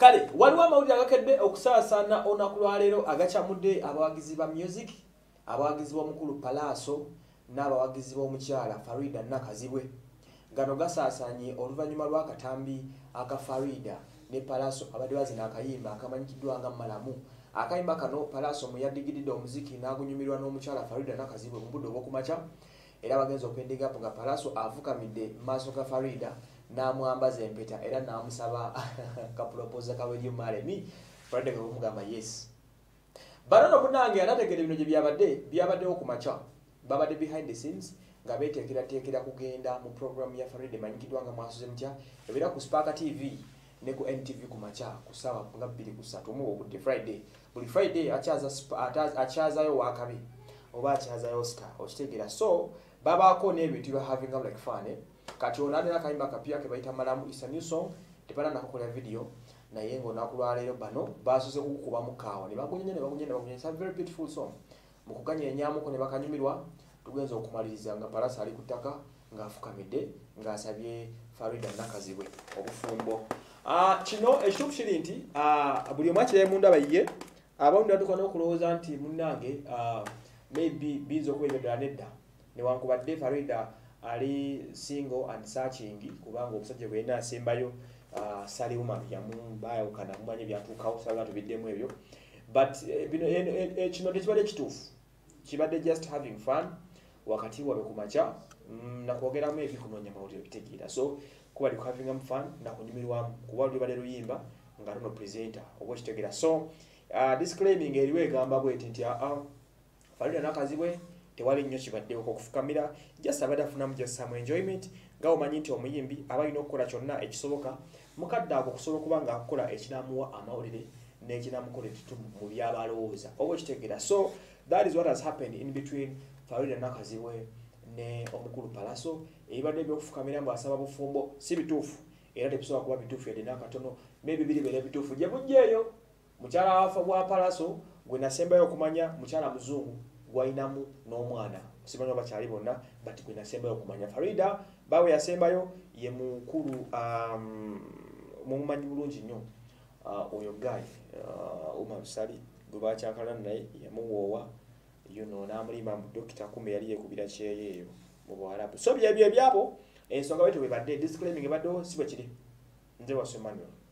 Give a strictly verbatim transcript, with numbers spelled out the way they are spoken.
Kale waliwo amawulire agakedde okusaasaana olunaku lwa leero agakyamudde abawagizi ba music, abawagizi b'omukulu Palaaso n'abawagizi b'omukyala Farida Nakazibwe. Gano gasaasaanye oluvannyuma lw'akatambi aka Farida ne Palaaso abadde bazina akayimba akamanyikiddwa nga Malamu. Akayimba kano Palaaso mwe yaddigidde omuziki n'agunyumirwa n'omukyala Farida Nakazibwe mu budde obw'okumakya, era bagenza okwendigapo nga Palaaso afukamidde mu maaso ga Farida n'amwambaza empeta era n'amusaba kapropoza kaweji Malemi. Farida kamugamba yes. Banono munange anategere bino gye byabadde byabaddewo ku makya, babadde behind the scenes nga beteekerateekera kugenda mu program ya Farida emanyikiddwa nga Mwasuze Mutya, ebera ku Spark T V ne ku N T V ku makya ku ssaawa nga bbiri ku ssatu mu obudde Friday. Buli Friday akyaza akyazayo wakabi oba akyazayo Oscar okitegeera. So babaako n'ebintu bya having up like fun. Eh? Kati onadera kayimba kapya ke bayita Malamu is a new song, tepana nakola video naye ng'olunaku lwa leero bano baasuze kukuba mu kaawa ne bagunyenye ne bagunyenye ne bagunyenye. It's a very beautiful song. Mu kuganya enyaamuko ne bakanyumirwa, tugenza okumaliriza nga Palaaso ali ku ttaka ng'afukamidde ng'asabye Farida Nakazibwe obufumbo. Ah, kino ekituufu kiri nti ah, buli omu akirayo mu ndaba ye abamu batuuka n'okulowooza nti munnange ah, maybe binza okubeera ddala nedda newankubadde Farida ali single and searching kubanga omusajja bwe yenna asembayo uh, Sally Woman yamubayawukana mumanye byatuukawo sala tubiddemu ebyo, but eh, bino eh, eh, kino tekibadde kituufu, kibadde just having fun wakati wabe ku makya mm, nakwogeramu ebi kunoonya mawulire bitegeera. So kuba li having fun nakunyumirwamu kuba lubadde luyimba nga luno presenter oba kitegeera. So uh, disclaiming eriwo egamba bweti nti uh, Farida Nakazibwe tewali nnyo kibaddewo okufukamira, just abadde afunamu just some enjoyment nga omanyi nti omuyimbi abalina okukola kyonna ekisoboka mukadde ako okusobola okuba nga akola ekinamuwa amawulire n'ekinamukola ekitumu mu byabalowooza oba kitegeera. So that is what has happened in between Farida Nakazibwe ne omukulu Palaaso. Ebibadde ebyokufukamira mbu asaba bufumbo si bituufu era tebisobola kuba bituufu yadde n'akatono, maybe biri bere bituufu gye bujjeeyo mukyala wafa bwa Palaaso gwe nasembayo okumanya mukyala muzungu gwainamu n'omwana simanyi bakyali bonna but gwe nasembayo okumanya Farida bawe yasembayo ye mukulu um, mumumanyi bulungi nnyo uh, oyo guy uh, Umar Sali gwe bakyakala naye yamuwoowa you know n'amulimba mu Dokita kumbe yali yekubira kyeyeeyo mu Bwarabu. So byebyo ebyabo ensonga bwe tebadde disclaiming ebaddewo si bwe kiri. Nze Wasu Emmanuel.